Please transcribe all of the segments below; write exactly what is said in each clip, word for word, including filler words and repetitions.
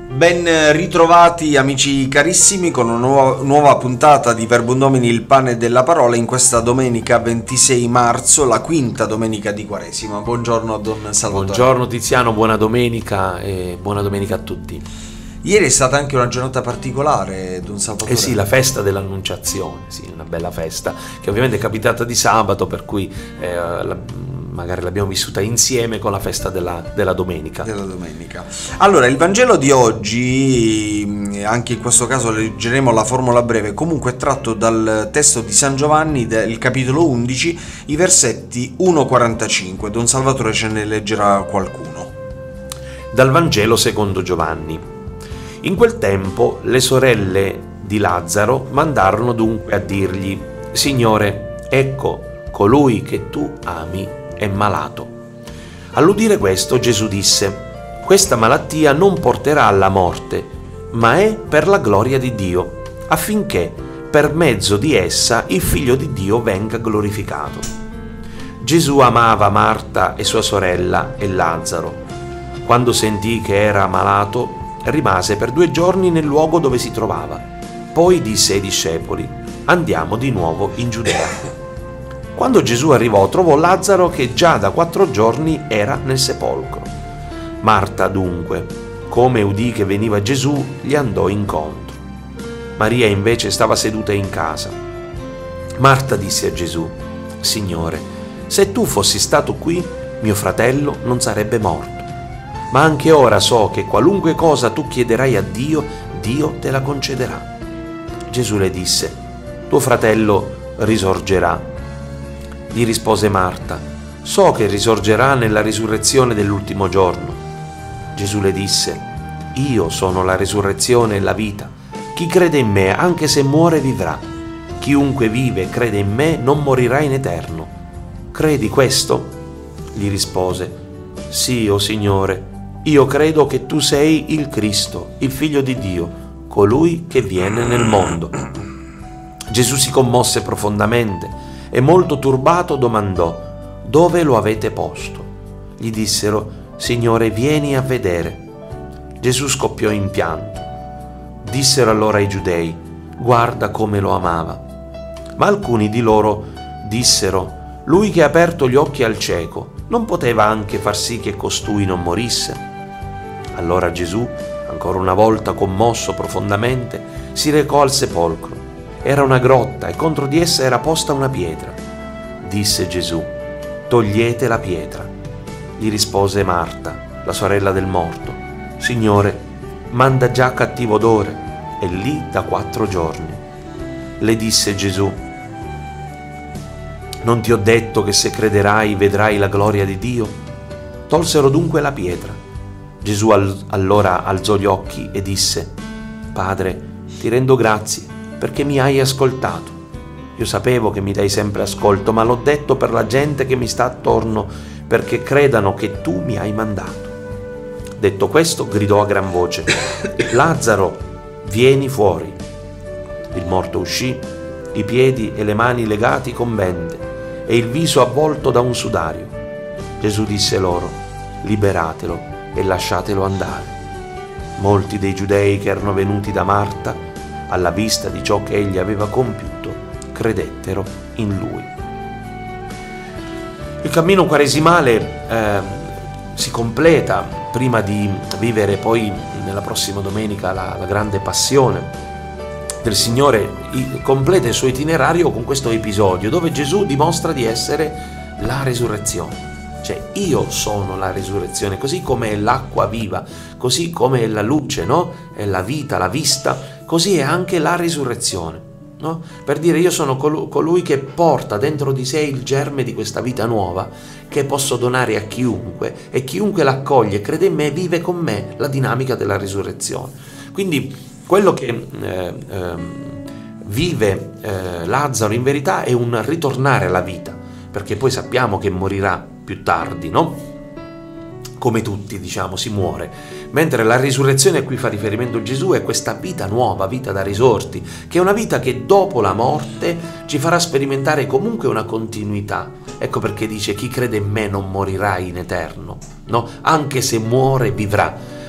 Ben ritrovati amici carissimi con una nuova, nuova puntata di Verbum Domini, il pane della parola, in questa domenica ventisei marzo, la quinta domenica di Quaresima. Buongiorno a Don Salvatore. Buongiorno Tiziano, buona domenica e buona domenica a tutti. Ieri è stata anche una giornata particolare, Don Salvatore. Eh sì, la festa dell'Annunciazione, sì, una bella festa che ovviamente è capitata di sabato, per cui eh, la, magari l'abbiamo vissuta insieme con la festa della, della domenica. Della domenica. Allora, il Vangelo di oggi, anche in questo caso leggeremo la formula breve, comunque è tratto dal testo di San Giovanni, del capitolo undici, i versetti uno a quarantacinque. Don Salvatore ce ne leggerà qualcuno. Dal Vangelo secondo Giovanni. In quel tempo le sorelle di Lazzaro mandarono dunque a dirgli: Signore, ecco, colui che tu ami è malato. All'udire questo Gesù disse: questa malattia non porterà alla morte, ma è per la gloria di Dio, affinché per mezzo di essa il Figlio di Dio venga glorificato. Gesù amava Marta e sua sorella e Lazzaro. Quando sentì che era malato, rimase per due giorni nel luogo dove si trovava. Poi disse ai discepoli: andiamo di nuovo in Giudea. Quando Gesù arrivò, trovò Lazzaro che già da quattro giorni era nel sepolcro. Marta dunque, come udì che veniva Gesù, gli andò incontro. Maria invece stava seduta in casa. Marta disse a Gesù: Signore, se tu fossi stato qui, mio fratello non sarebbe morto. Ma anche ora so che qualunque cosa tu chiederai a Dio, Dio te la concederà. Gesù le disse: tuo fratello risorgerà. Gli rispose Marta: so che risorgerà nella risurrezione dell'ultimo giorno. Gesù le disse: io sono la risurrezione e la vita. Chi crede in me, anche se muore, vivrà. Chiunque vive e crede in me non morirà in eterno. Credi questo? Gli rispose: sì, o Signore, io credo che tu sei il Cristo, il Figlio di Dio, colui che viene nel mondo. Gesù si commosse profondamente e molto turbato domandò: dove lo avete posto? Gli dissero: Signore, vieni a vedere. Gesù scoppiò in pianto. Dissero allora ai giudei: guarda come lo amava. Ma alcuni di loro dissero: lui che ha aperto gli occhi al cieco, non poteva anche far sì che costui non morisse? Allora Gesù, ancora una volta commosso profondamente, si recò al sepolcro. Era una grotta e contro di essa era posta una pietra. Disse Gesù: togliete la pietra. Gli rispose Marta, la sorella del morto: Signore, manda già cattivo odore, è lì da quattro giorni. Le disse Gesù: non ti ho detto che se crederai vedrai la gloria di Dio? Tolsero dunque la pietra. Gesù allora alzò gli occhi e disse: Padre, ti rendo grazie perché mi hai ascoltato. Io sapevo che mi dai sempre ascolto, ma l'ho detto per la gente che mi sta attorno, perché credano che tu mi hai mandato. Detto questo, gridò a gran voce: Lazzaro, vieni fuori. Il morto uscì, i piedi e le mani legati con bende e il viso avvolto da un sudario. Gesù disse loro: liberatelo e lasciatelo andare. Molti dei giudei che erano venuti da Marta, alla vista di ciò che egli aveva compiuto, credettero in lui. Il cammino quaresimale eh, si completa prima di vivere poi nella prossima domenica la, la grande passione del Signore. I, completa il suo itinerario con questo episodio dove Gesù dimostra di essere la risurrezione. Cioè, io sono la risurrezione, così come è l'acqua viva, così come è la luce, no? È la vita, la vista, così è anche la risurrezione, no? Per dire, io sono col- colui che porta dentro di sé il germe di questa vita nuova, che posso donare a chiunque, e chiunque l'accoglie, crede in me, vive con me la dinamica della risurrezione. Quindi quello che eh, eh, vive eh, Lazzaro in verità è un ritornare alla vita, perché poi sappiamo che morirà più tardi, no? Come tutti, diciamo, si muore. Mentre la risurrezione a cui fa riferimento Gesù è questa vita nuova, vita da risorti, che è una vita che dopo la morte ci farà sperimentare comunque una continuità. Ecco perché dice: chi crede in me non morirà in eterno, no? Anche se muore vivrà.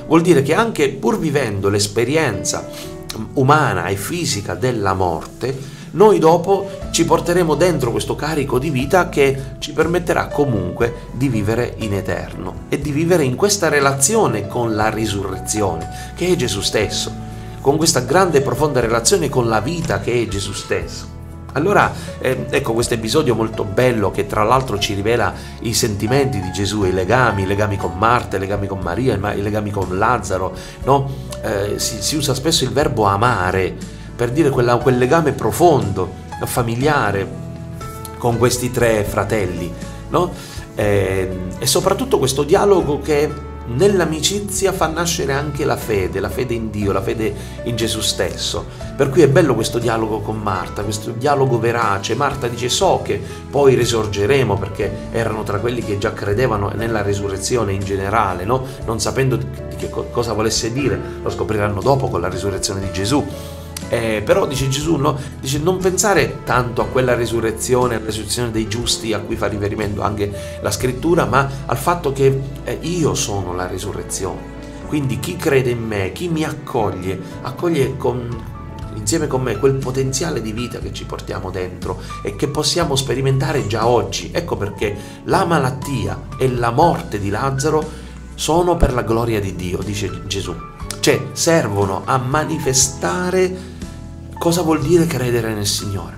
vuol dire che anche pur vivendo l'esperienza umana e fisica della morte, noi dopo ci porteremo dentro questo carico di vita che ci permetterà comunque di vivere in eterno e di vivere in questa relazione con la risurrezione, che è Gesù stesso, con questa grande e profonda relazione con la vita che è Gesù stesso. Allora, eh, ecco questo episodio molto bello che tra l'altro ci rivela i sentimenti di Gesù, i legami, i legami con Marta, i legami con Maria, i legami con Lazzaro, no? Eh, si, si usa spesso il verbo amare per dire quella, quel legame profondo, familiare con questi tre fratelli, no? Eh, e soprattutto questo dialogo che nell'amicizia fa nascere anche la fede, la fede in Dio, la fede in Gesù stesso. Per cui è bello questo dialogo con Marta, questo dialogo verace. Marta dice: so che poi risorgeremo, perché erano tra quelli che già credevano nella risurrezione in generale, no? Non sapendo di che cosa volesse dire, lo scopriranno dopo con la risurrezione di Gesù. Eh, però dice Gesù, no? Dice non pensare tanto a quella risurrezione, alla risurrezione dei giusti a cui fa riferimento anche la scrittura, ma al fatto che eh, io sono la risurrezione. Quindi chi crede in me, chi mi accoglie, accoglie con, insieme con me quel potenziale di vita che ci portiamo dentro e che possiamo sperimentare già oggi. Ecco perché la malattia e la morte di Lazzaro sono per la gloria di Dio, dice Gesù. Cioè servono a manifestare cosa vuol dire credere nel Signore.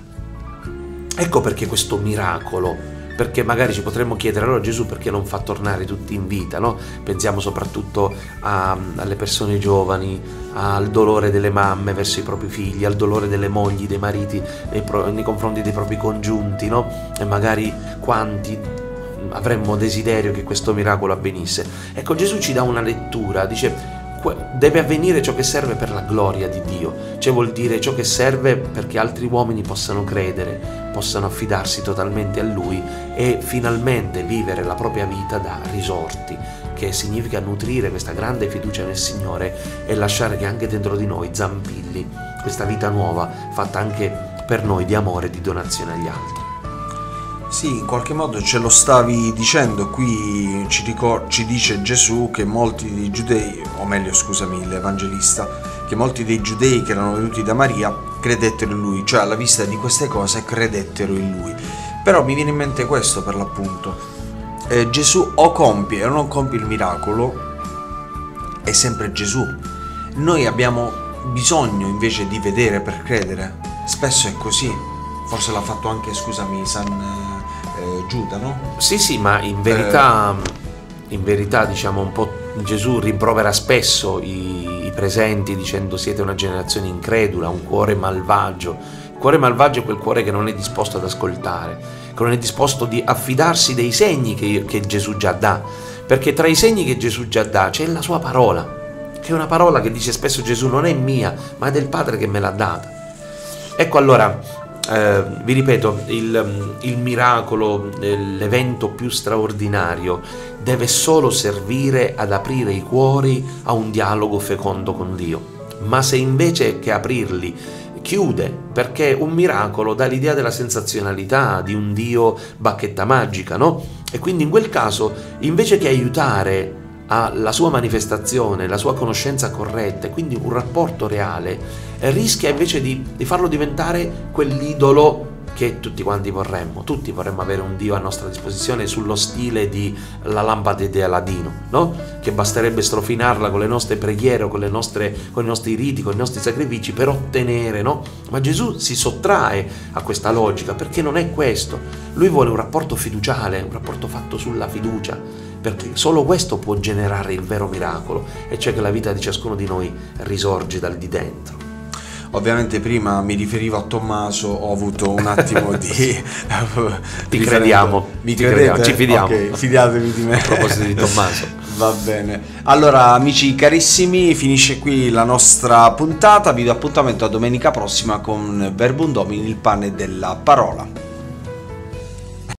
Ecco perché questo miracolo, perché magari ci potremmo chiedere allora Gesù perché non fa tornare tutti in vita, no? Pensiamo soprattutto a, alle persone giovani, al dolore delle mamme verso i propri figli, al dolore delle mogli, dei mariti nei, pro, nei confronti dei propri congiunti, no? E magari quanti avremmo desiderio che questo miracolo avvenisse. Ecco, Gesù ci dà una lettura, dice: deve avvenire ciò che serve per la gloria di Dio, cioè vuol dire ciò che serve perché altri uomini possano credere, possano affidarsi totalmente a Lui e finalmente vivere la propria vita da risorti, che significa nutrire questa grande fiducia nel Signore e lasciare che anche dentro di noi zampilli questa vita nuova fatta anche per noi di amore e di donazione agli altri. Sì, in qualche modo ce lo stavi dicendo, qui ci, ricor- ci dice Gesù che molti dei giudei, o meglio scusami l'Evangelista, che molti dei giudei che erano venuti da Maria credettero in Lui, cioè alla vista di queste cose credettero in Lui. Però mi viene in mente questo per l'appunto, eh, Gesù o compie o non compie il miracolo, è sempre Gesù. Noi abbiamo bisogno invece di vedere per credere, spesso è così, forse l'ha fatto anche, scusami, San... Giuda, no? Sì, sì, ma in verità, eh. in verità diciamo un po' Gesù rimprovera spesso i, i presenti dicendo: siete una generazione incredula, un cuore malvagio. Il cuore malvagio è quel cuore che non è disposto ad ascoltare, che non è disposto di affidarsi dei segni che, che Gesù già dà, perché tra i segni che Gesù già dà c'è la sua parola, che è una parola che dice spesso Gesù non è mia, ma è del Padre che me l'ha data. Ecco allora, Eh, vi ripeto, il, il miracolo, l'evento più straordinario deve solo servire ad aprire i cuori a un dialogo fecondo con Dio. Ma se invece che aprirli chiude, perché un miracolo dà l'idea della sensazionalità, di un Dio bacchetta magica, no? E quindi in quel caso, invece che aiutare alla sua manifestazione, la sua conoscenza corretta e quindi un rapporto reale, rischia invece di, di farlo diventare quell'idolo che tutti quanti vorremmo. Tutti vorremmo avere un Dio a nostra disposizione sullo stile di la lampada di Aladino, no? Che basterebbe strofinarla con le nostre preghiere o con, le nostre, con i nostri riti, con i nostri sacrifici per ottenere, no? Ma Gesù si sottrae a questa logica perché non è questo. Lui vuole un rapporto fiduciale, un rapporto fatto sulla fiducia, perché solo questo può generare il vero miracolo, e cioè che la vita di ciascuno di noi risorge dal di dentro. Ovviamente prima mi riferivo a Tommaso, ho avuto un attimo di... Ti crediamo, mi ti credete? crediamo, ci fidiamo. Ok, fidatevi di me. A proposito di Tommaso. Va bene. Allora, amici carissimi, finisce qui la nostra puntata. Vi do appuntamento a domenica prossima con Verbum Domini, il pane della parola.